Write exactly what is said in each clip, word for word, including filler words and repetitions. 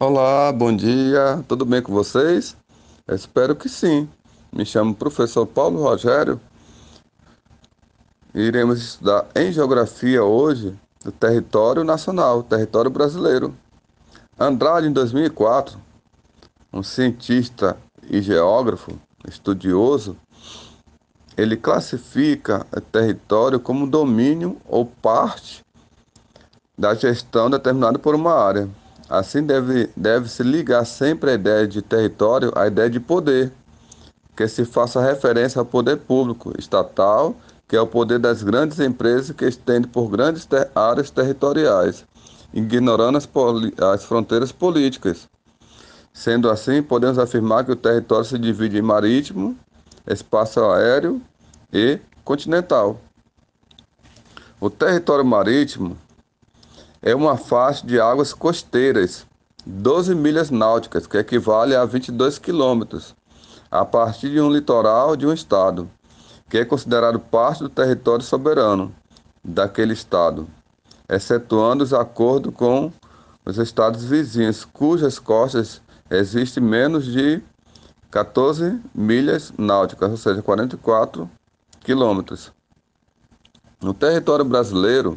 Olá, bom dia, tudo bem com vocês? Eu espero que sim. Me chamo professor Paulo Rogério e iremos estudar em geografia hoje o território nacional, o território brasileiro. Andrade, em dois mil e quatro, um cientista e geógrafo estudioso, ele classifica o território como domínio ou parte da gestão determinada por uma área. Assim, deve, deve-se ligar sempre a ideia de território à ideia de poder, que se faça referência ao poder público estatal, que é o poder das grandes empresas que estende por grandes ter- áreas territoriais, ignorando as, poli- as fronteiras políticas. Sendo assim, podemos afirmar que o território se divide em marítimo, espaço aéreo e continental. O território marítimo é uma faixa de águas costeiras, doze milhas náuticas, que equivale a vinte e dois quilômetros, a partir de um litoral de um estado, que é considerado parte do território soberano daquele estado, excetuando os acordos com os estados vizinhos, cujas costas existem menos de quatorze milhas náuticas, ou seja, quarenta e quatro quilômetros. No território brasileiro,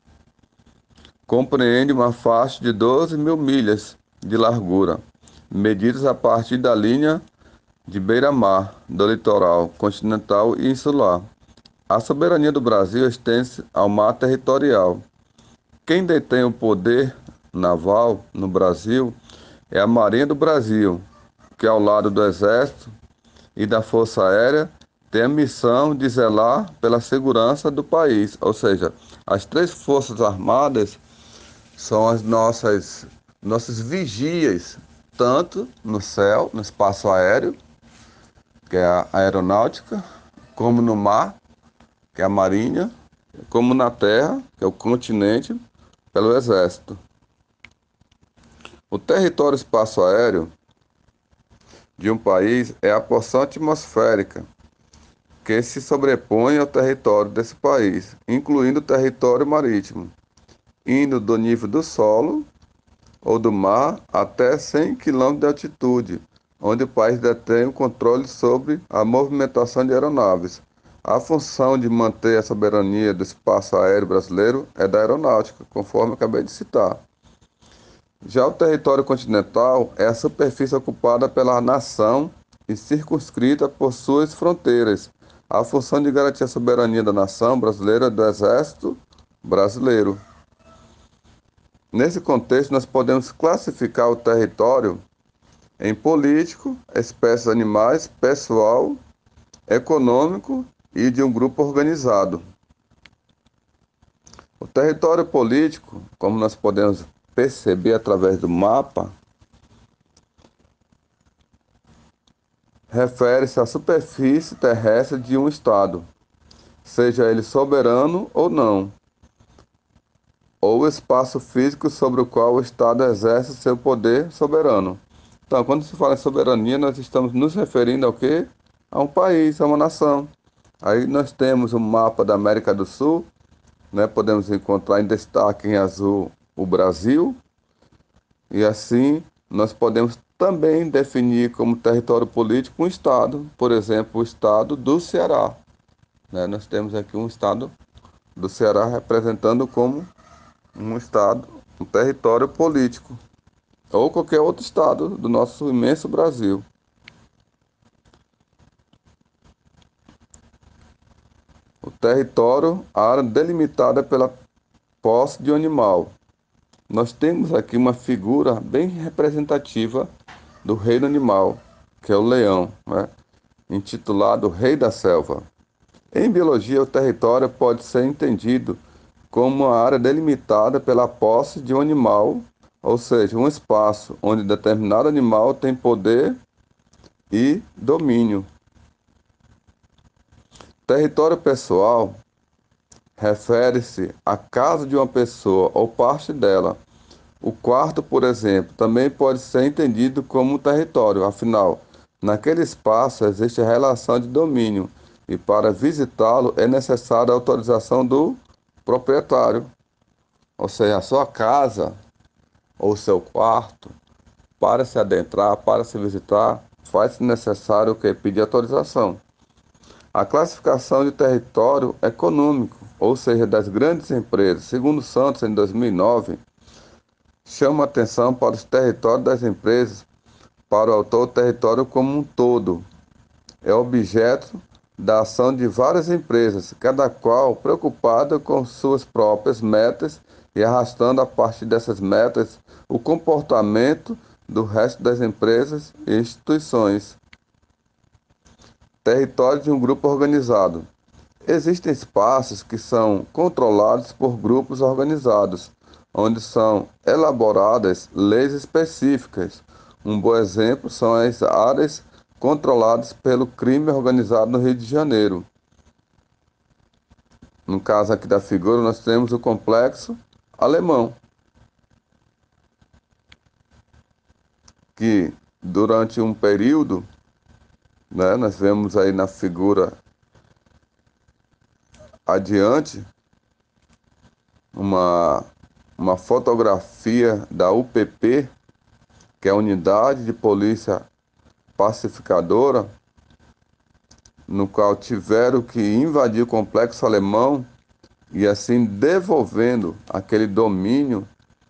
compreende uma faixa de doze mil milhas de largura, medidas a partir da linha de beira-mar do litoral continental e insular. A soberania do Brasil estende-se ao mar territorial. Quem detém o poder naval no Brasil é a Marinha do Brasil, que ao lado do Exército e da Força Aérea tem a missão de zelar pela segurança do país. Ou seja, as três forças armadas são as nossas nossas vigias, tanto no céu, no espaço aéreo, que é a aeronáutica, como no mar, que é a marinha, como na terra, que é o continente, pelo exército. O território espaço aéreo de um país é a porção atmosférica que se sobrepõe ao território desse país, incluindo o território marítimo, indo do nível do solo ou do mar até cem quilômetros de altitude, onde o país detém o controle sobre a movimentação de aeronaves. A função de manter a soberania do espaço aéreo brasileiro é da aeronáutica, conforme eu acabei de citar. Já o território continental é a superfície ocupada pela nação e circunscrita por suas fronteiras. A função de garantir a soberania da nação brasileira é do Exército Brasileiro. Nesse contexto, nós podemos classificar o território em político, espécies animais, pessoal, econômico e de um grupo organizado. O território político, como nós podemos perceber através do mapa, refere-se à superfície terrestre de um estado, seja ele soberano ou não, ou o espaço físico sobre o qual o estado exerce seu poder soberano. Então, quando se fala em soberania, nós estamos nos referindo ao quê? A um país, a uma nação. Aí nós temos o mapa da América do Sul, né? Podemos encontrar em destaque em azul o Brasil, e assim nós podemos também definir como território político um estado, por exemplo, o estado do Ceará, né? Nós temos aqui um estado do Ceará representando como um estado, um território político, ou qualquer outro estado do nosso imenso Brasil. O território, a área delimitada pela posse de um animal. Nós temos aqui uma figura bem representativa do reino animal, que é o leão, né? Intitulado Rei da Selva. Em biologia, o território pode ser entendido como uma área delimitada pela posse de um animal, ou seja, um espaço onde determinado animal tem poder e domínio. Território pessoal refere-se à casa de uma pessoa ou parte dela. O quarto, por exemplo, também pode ser entendido como um território, afinal, naquele espaço existe a relação de domínio e para visitá-lo é necessária a autorização do proprietário. Ou seja, a sua casa ou seu quarto para se adentrar, para se visitar, faz-se necessário que pedir autorização. A classificação de território econômico, ou seja, das grandes empresas, segundo Santos, em dois mil e nove, chama atenção para os territórios das empresas, para o autor, o território como um todo. É objeto da ação de várias empresas, cada qual preocupada com suas próprias metas e arrastando a partir dessas metas o comportamento do resto das empresas e instituições. Território de um grupo organizado. Existem espaços que são controlados por grupos organizados, onde são elaboradas leis específicas. Um bom exemplo são as áreas controladas pelo crime organizado no Rio de Janeiro. No caso aqui da figura, nós temos o Complexo Alemão, que durante um período, né, nós vemos aí na figura adiante uma, uma fotografia da U P P, que é a Unidade de Polícia Pacificadora, no qual tiveram que invadir o Complexo Alemão e assim devolvendo aquele domínio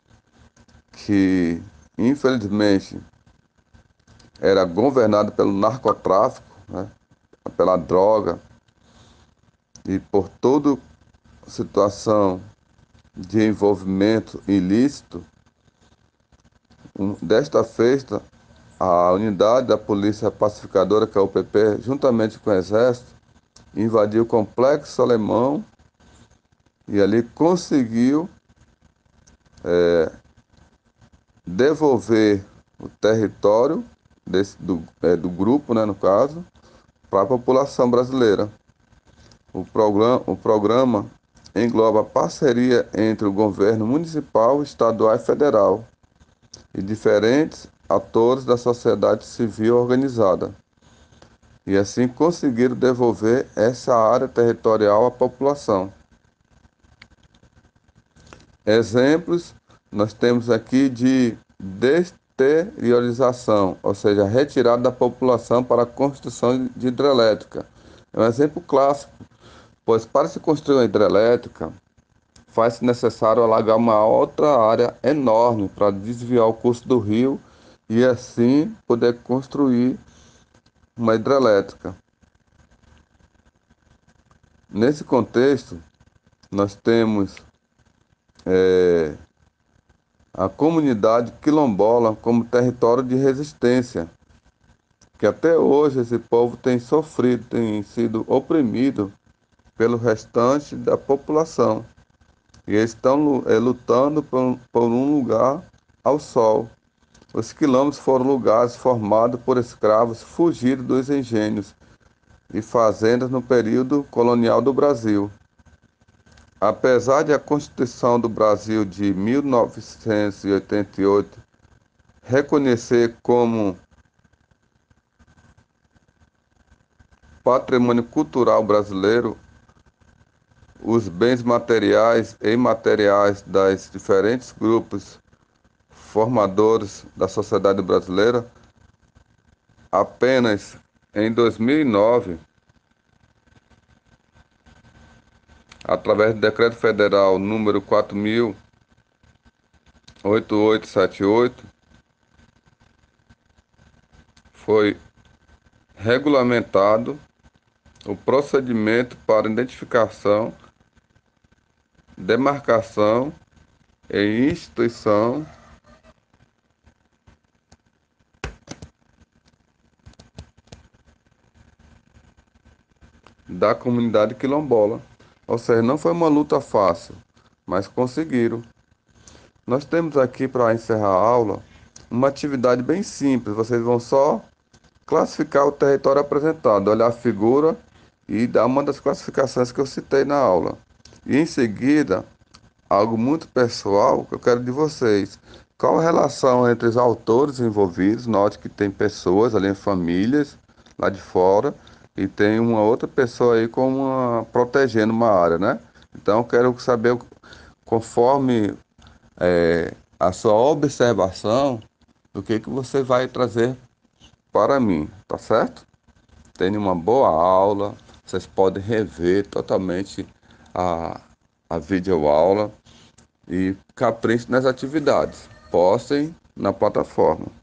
que infelizmente era governado pelo narcotráfico, né, pela droga e por toda situação de envolvimento ilícito. Um, desta feita, a unidade da Polícia Pacificadora, que é a U P P, juntamente com o Exército, invadiu o Complexo Alemão e ali conseguiu é, devolver o território desse, do, é, do grupo, né, no caso, para a população brasileira. O programa, o programa engloba parceria entre o governo municipal, estadual e federal e diferentes atores da sociedade civil organizada, e assim conseguiram devolver essa área territorial à população. Exemplos nós temos aqui de deteriorização, ou seja, retirada da população para a construção de hidrelétrica. É um exemplo clássico, pois para se construir uma hidrelétrica, faz-se necessário alagar uma outra área enorme para desviar o curso do rio e assim poder construir uma hidrelétrica. Nesse contexto, nós temos é, a comunidade quilombola como território de resistência, que até hoje esse povo tem sofrido, tem sido oprimido pelo restante da população. E eles estão é, lutando por, por um lugar ao sol. Os quilombos foram lugares formados por escravos fugidos dos engenhos e fazendas no período colonial do Brasil. Apesar de a Constituição do Brasil de mil novecentos e oitenta e oito reconhecer como patrimônio cultural brasileiro os bens materiais e imateriais das diferentes grupos formadores da sociedade brasileira, apenas em dois mil e nove, através do Decreto Federal número quatro mil oitocentos e setenta e oito, foi regulamentado o procedimento para identificação, demarcação e instituição da comunidade quilombola. Ou seja, não foi uma luta fácil, mas conseguiram. Nós temos aqui, para encerrar a aula, uma atividade bem simples. Vocês vão só classificar o território apresentado, olhar a figura e dar uma das classificações que eu citei na aula. E em seguida, algo muito pessoal que eu quero de vocês. Qual a relação entre os autores envolvidos? Note que tem pessoas ali, famílias lá de fora, e tem uma outra pessoa aí como uma, protegendo uma área, né? Então eu quero saber, conforme é, a sua observação, o que que você vai trazer para mim, tá certo? Tenha uma boa aula, vocês podem rever totalmente a, a videoaula e capricho nas atividades. Postem na plataforma.